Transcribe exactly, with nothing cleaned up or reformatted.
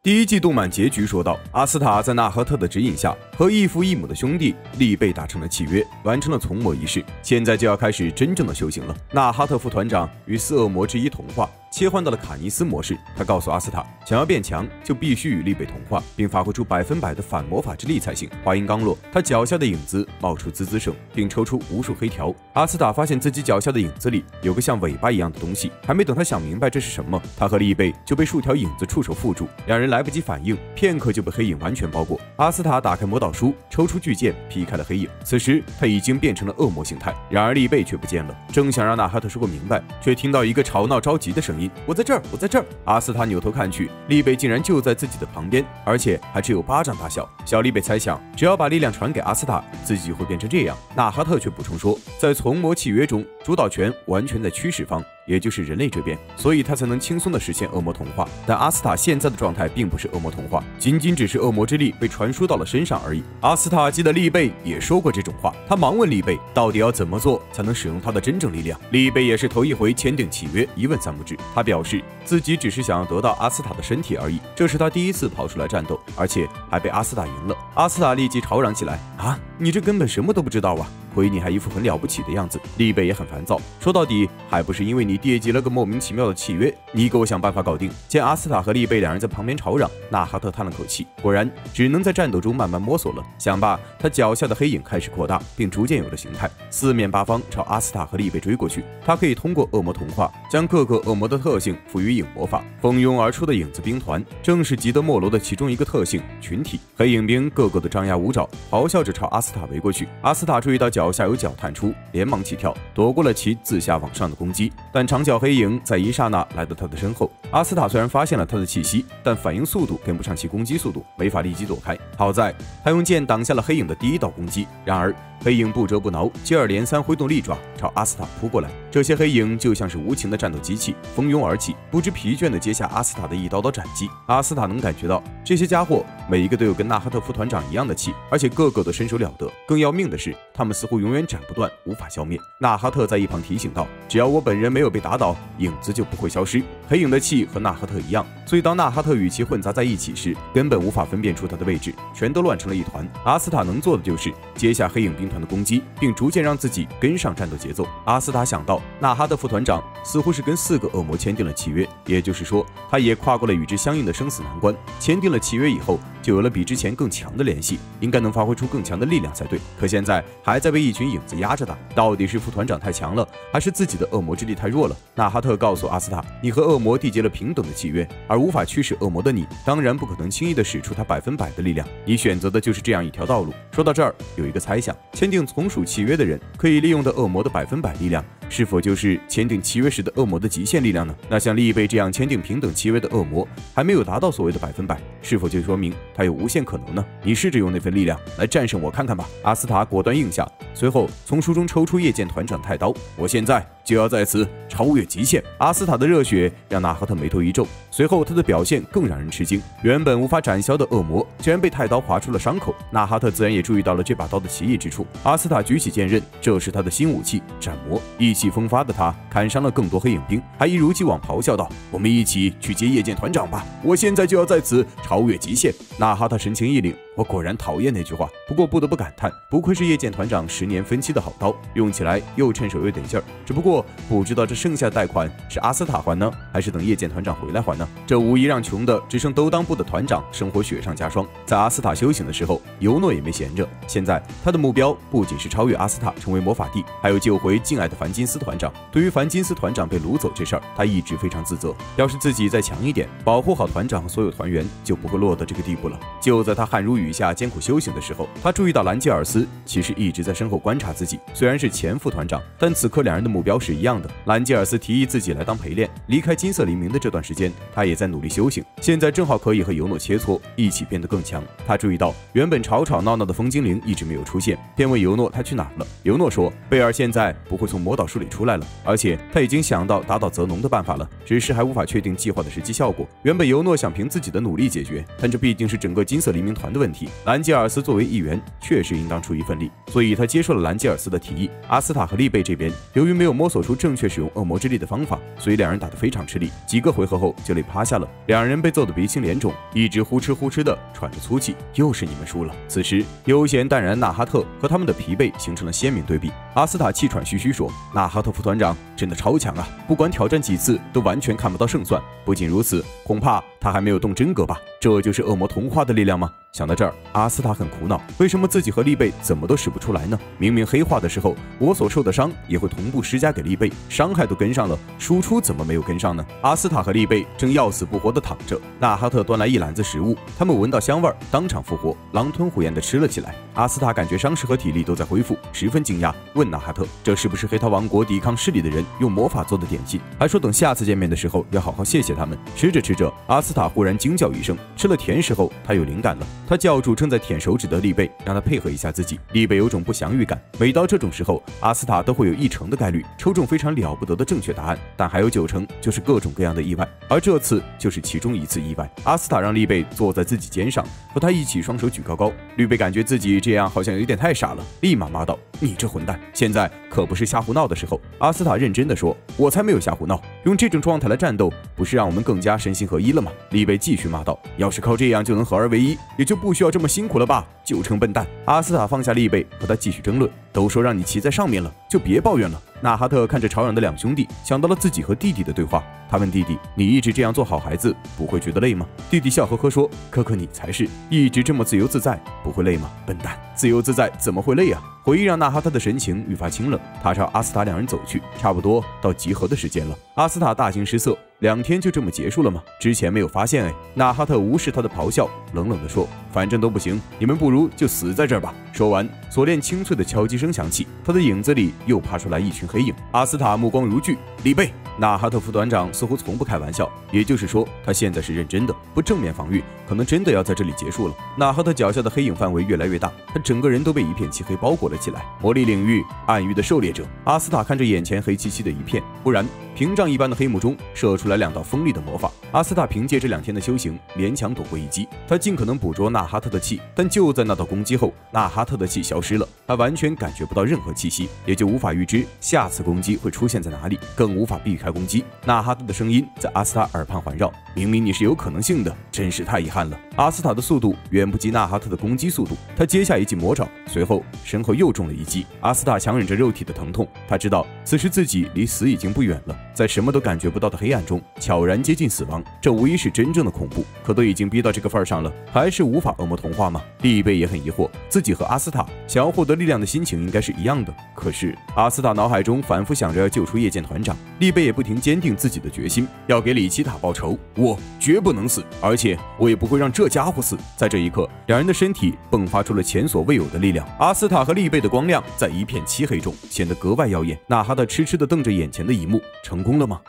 第一季动漫结局说到，阿斯塔在纳赫特的指引下，和异父异母的兄弟利贝达成了契约，完成了从魔仪式，现在就要开始真正的修行了。纳哈特副团长与四恶魔之一同化，切换到了卡尼斯模式。他告诉阿斯塔，想要变强，就必须与利贝同化，并发挥出百分百的反魔法之力才行。话音刚落，他脚下的影子冒出滋滋声，并抽出无数黑条。阿斯塔发现自己脚下的影子里有个像尾巴一样的东西，还没等他想明白这是什么，他和利贝就被数条影子触手缚住，两人来不及反应，片刻就被黑影完全包裹。阿斯塔打开魔导书，抽出巨剑劈开了黑影。此时他已经变成了恶魔形态，然而利贝却不见了。正想让纳哈特说个明白，却听到一个吵闹着急的声音：“我在这儿，我在这儿！”阿斯塔扭头看去，利贝竟然就在自己的旁边，而且还只有巴掌大小。小利贝猜想，只要把力量传给阿斯塔，自己会变成这样。纳哈特却补充说，在从魔契约中，主导权完全在驱使方，也就是人类这边，所以他才能轻松地实现恶魔同化。但阿斯塔现在的状态并不是恶魔同化，仅仅只是恶魔之力被传输到了身上而已。阿斯塔记得利贝也说过这种话，他忙问利贝到底要怎么做才能使用他的真正力量。利贝也是头一回签订契约，一问三不知。他表示自己只是想要得到阿斯塔的身体而已，这是他第一次跑出来战斗，而且还被阿斯塔赢了。阿斯塔立即吵嚷起来：“啊，你这根本什么都不知道啊！亏你还一副很了不起的样子。”利贝也很烦躁，说到底还不是因为你爹结了个莫名其妙的契约，你给我想办法搞定。见阿斯塔和利贝两人在旁边吵嚷，纳哈特叹了口气，果然只能在战斗中慢慢摸索了。想罢，他脚下的黑影开始扩大，并逐渐有了形态，四面八方朝阿斯塔和利贝追过去。他可以通过恶魔同化，将各个恶魔的特性赋予影魔法。蜂拥而出的影子兵团正是吉德莫罗的其中一个特性群体。黑影兵个个都张牙舞爪，咆哮着朝阿斯塔围过去。阿斯塔注意到脚下有脚探出，连忙起跳，躲过了其自下往上的攻击。但长脚黑影在一刹那来到他的身后。阿斯塔虽然发现了他的气息，但反应速度跟不上其攻击速度，没法立即躲开。好在他用剑挡下了黑影的第一道攻击，然而黑影不折不挠，接二连三挥动利爪朝阿斯塔扑过来。这些黑影就像是无情的战斗机器，蜂拥而起，不知疲倦地接下阿斯塔的一刀刀斩击。阿斯塔能感觉到这些家伙每一个都有跟纳哈特副团长一样的气，而且个个都身手了得。更要命的是，他们似乎永远斩不断，无法消灭。纳哈特在一旁提醒道：“只要我本人没有被打倒，影子就不会消失。”黑影的气和纳哈特一样，所以当纳哈特与其混杂在一起时，根本无法分辨出他的位置，全都乱成了一团。阿斯塔能做的就是接下黑影兵团的攻击，并逐渐让自己跟上战斗节奏。阿斯塔想到，纳哈特副团长似乎是跟四个恶魔签订了契约，也就是说，他也跨过了与之相应的生死难关。签订了契约以后，就有了比之前更强的联系，应该能发挥出更强的力量才对。可现在还在被一群影子压着打，到底是副团长太强了，还是自己的恶魔之力太弱了？纳哈特告诉阿斯塔，你和恶魔缔结了平等的契约，而无法驱使恶魔的你，当然不可能轻易的使出他百分百的力量。你选择的就是这样一条道路。说到这儿，有一个猜想，签订从属契约的人可以利用的恶魔的百分百力量，是否就是签订契约时的恶魔的极限力量呢？那像利贝这样签订平等契约的恶魔，还没有达到所谓的百分百，是否就说明他有无限可能呢？你试着用那份力量来战胜我看看吧。阿斯塔果断应下，随后从书中抽出夜剑团长太刀，我现在就要在此超越极限。阿斯塔的热血让纳哈特眉头一皱，随后他的表现更让人吃惊，原本无法斩消的恶魔竟然被太刀划出了伤口。纳哈特自然也注意到了这把刀的奇异之处。阿斯塔举起剑刃，这是他的新武器斩魔。意气风发的他砍伤了更多黑影兵，还一如既往咆哮道：“我们一起去接夜剑团长吧！我现在就要在此超越极限。”纳哈特神情一凛，我果然讨厌那句话，不过不得不感叹，不愧是夜剑团长十年分期的好刀，用起来又趁手又得劲儿。只不过不知道这剩下的贷款是阿斯塔还呢，还是等夜剑团长回来还呢？这无疑让穷的只剩兜裆布的团长生活雪上加霜。在阿斯塔修行的时候，尤诺也没闲着，现在他的目标不仅是超越阿斯塔成为魔法帝，还有救回敬爱的凡金斯团长。对于凡金斯团长被掳走这事儿，他一直非常自责，要是自己再强一点，保护好团长和所有团员，就不会落到这个地步了。就在他汗如雨下艰苦修行的时候，他注意到兰吉尔斯其实一直在身后观察自己。虽然是前副团长，但此刻两人的目标是一样的。兰吉尔斯提议自己来当陪练，离开金色黎明的这段时间，他也在努力修行，现在正好可以和尤诺切磋，一起变得更强。他注意到原本吵吵闹闹的风精灵一直没有出现，便问尤诺他去哪儿了。尤诺说，贝尔现在不会从魔导书里出来了，而且他已经想到打倒泽农的办法了，只是还无法确定计划的实际效果。原本尤诺想凭自己的努力解决，但这毕竟是整个金色黎明团的问题，兰吉尔斯作为一员，确实应当出一份力，所以他接受了兰吉尔斯的提议。阿斯塔和利贝这边，由于没有摸索出正确使用恶魔之力的方法，所以两人打得非常吃力，几个回合后就累趴下了。两人被被揍得鼻青脸肿，一直呼哧呼哧的喘着粗气。又是你们输了。此时，悠闲淡然的纳哈特和他们的疲惫形成了鲜明对比。阿斯塔气喘吁吁说：“纳哈特副团长真的超强啊，不管挑战几次都完全看不到胜算。不仅如此，恐怕他还没有动真格吧？这就是恶魔同化的力量吗？”想到这儿，阿斯塔很苦恼，为什么自己和利贝怎么都使不出来呢？明明黑化的时候，我所受的伤也会同步施加给利贝，伤害都跟上了，输出怎么没有跟上呢？阿斯塔和利贝正要死不活地躺着，纳哈特端来一篮子食物，他们闻到香味儿，当场复活，狼吞虎咽地吃了起来。阿斯塔感觉伤势和体力都在恢复，十分惊讶，问纳哈特：“这是不是黑桃王国抵抗势力的人用魔法做的点心？”还说等下次见面的时候要好好谢谢他们。吃着吃着，阿斯塔忽然惊叫一声，吃了甜食后，他有灵感了。他叫住正在舔手指的利贝，让他配合一下自己。利贝有种不祥预感，每到这种时候，阿斯塔都会有一成的概率抽中非常了不得的正确答案，但还有九成就是各种各样的意外，而这次就是其中一次意外。阿斯塔让利贝坐在自己肩上，和他一起双手举高高。利贝感觉自己这样好像有点太傻了，立马骂道：“你这混蛋，现在可不是瞎胡闹的时候。”阿斯塔认真的说：“我才没有瞎胡闹，用这种状态来战斗，不是让我们更加身心合一了吗？”利贝继续骂道：“要是靠这样就能合二为一，也就不需要这么辛苦了吧？就成笨蛋！”阿斯塔放下利贝，和他继续争论：“都说让你骑在上面了，就别抱怨了。”纳哈特看着吵嚷的两兄弟，想到了自己和弟弟的对话。他问弟弟：“你一直这样做好孩子，不会觉得累吗？”弟弟笑呵呵说：“哥哥你才是，一直这么自由自在，不会累吗？笨蛋，自由自在怎么会累啊？”回忆让纳哈特的神情愈发清冷，他朝阿斯塔两人走去，差不多到集合的时间了。阿斯塔大惊失色，两天就这么结束了吗？之前没有发现哎。纳哈特无视他的咆哮，冷冷地说：“反正都不行，你们不如就死在这儿吧。”说完，锁链清脆的敲击声响起，他的影子里又爬出来一群黑影。阿斯塔目光如炬，利贝。纳哈特副团长似乎从不开玩笑，也就是说，他现在是认真的，不正面防御，可能真的要在这里结束了。纳哈特脚下的黑影范围越来越大，他整个人都被一片漆黑包裹了起来。魔力领域，暗域的狩猎者。阿斯塔看着眼前黑漆漆的一片，忽然，屏障一般的黑幕中射出来两道锋利的魔法。阿斯塔凭借这两天的修行，勉强躲过一击。他尽可能捕捉纳哈特的气，但就在那道攻击后，纳哈特的气消失了，他完全感觉不到任何气息，也就无法预知下次攻击会出现在哪里，更无法避开攻击。纳哈特的声音在阿斯塔耳畔环绕：“明明你是有可能性的，真是太遗憾了。”阿斯塔的速度远不及纳哈特的攻击速度，他接下一记魔爪，随后身后又中了一击。阿斯塔强忍着肉体的疼痛，他知道此时自己离死已经不远了，在什么都感觉不到的黑暗中悄然接近死亡，这无疑是真正的恐怖。可都已经逼到这个份上了，还是无法恶魔同化吗？利贝也很疑惑，自己和阿斯塔想要获得力量的心情应该是一样的，可是阿斯塔脑海中反复想着要救出夜剑团长，利贝也不停坚定自己的决心，要给里奇塔报仇，我绝不能死，而且我也不会让这家伙死。在这一刻，两人的身体迸发出了前所未有的力量，阿斯塔和利贝的光亮在一片漆黑中显得格外耀眼。纳哈特痴痴地瞪着眼前的一幕，成功了吗？